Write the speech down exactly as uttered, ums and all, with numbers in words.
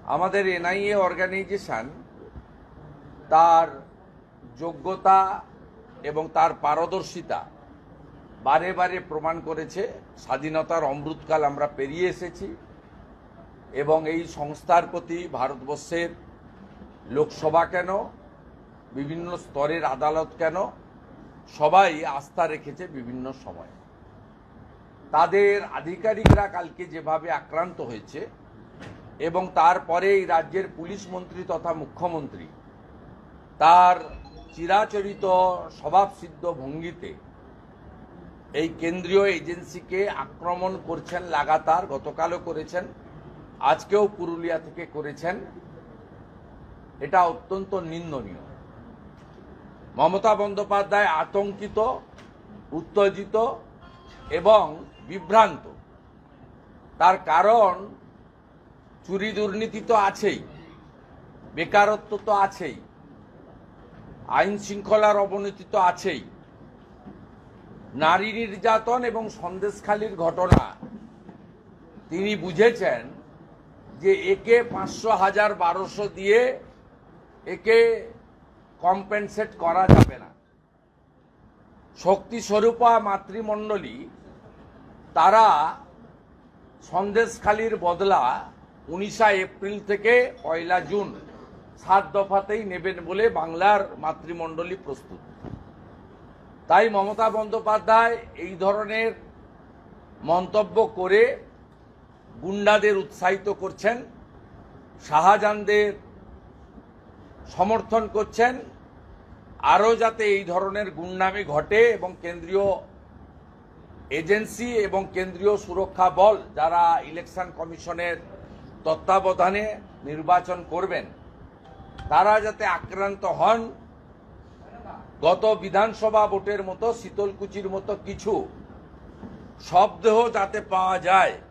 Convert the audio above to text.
আমাদের NIA organisation তার যোগ্যতা এবং তার পারদর্শিতা বারে বারে প্রমাণ করেছে। স্বাধীনতার অমৃতকাল আমরা পেরিয়ে এসেছি এবং এই সংস্থার প্রতি ভারতবর্ষের লোকসভা কেন, বিভিন্ন স্তরের আদালত কেন, সবাই আস্থা রেখেছে বিভিন্ন সময়। তাদের আধিকারিকরা কালকে যেভাবে আক্রান্ত হয়েছে এবং তারপরে এই রাজ্যের পুলিশ মন্ত্রী তথা মুখ্যমন্ত্রী তার চিরাচরিত স্বভাবসিদ্ধ ভঙ্গিতে এই কেন্দ্রীয় এজেন্সিকে আক্রমণ করছেন লাগাতার, গতকালও করেছেন, আজকেও পুরুলিয়া থেকে করেছেন, এটা অত্যন্ত নিন্দনীয়। মমতা বন্দ্যোপাধ্যায় আতঙ্কিত, উত্তেজিত এবং বিভ্রান্ত। তার কারণ চুরি দুর্নীতি তো আছেই, বেকারত্ব তো আছেই, আইন শৃঙ্খলার অবনতি তো আছেই, নারী নির্যাতন এবং সন্দেশখালির ঘটনা তিনি বুঝেছেন যে একে পাঁচশো হাজার বারোশো দিয়ে একে কম্পেনসেট করা যাবে না। শক্তি স্বরূপা মাতৃমণ্ডলী তারা সন্দেশখালির বদলা উনিশে এপ্রিল থেকে পয়লা জুন সাত দফাতেই নেবেন বলে বাংলার মাতৃমণ্ডলী প্রস্তুত। তাই মমতা বন্দ্যোপাধ্যায় এই ধরনের মন্তব্য করে গুন্ডাদের উৎসাহিত করছেন, শাহজাহানদের সমর্থন করছেন, আরও যাতে এই ধরনের গুন্ডামি ঘটে এবং কেন্দ্রীয় এজেন্সি এবং কেন্দ্রীয় সুরক্ষা বল যারা ইলেকশন কমিশনের তত্ত্বাবধানে নির্বাচন করবেন তারা যাতে আক্রান্ত হন। গত বিধানসভা ভোটের মতো শীতলকুচির মতো কিছু শবদেহ যাতে পাওয়া যায়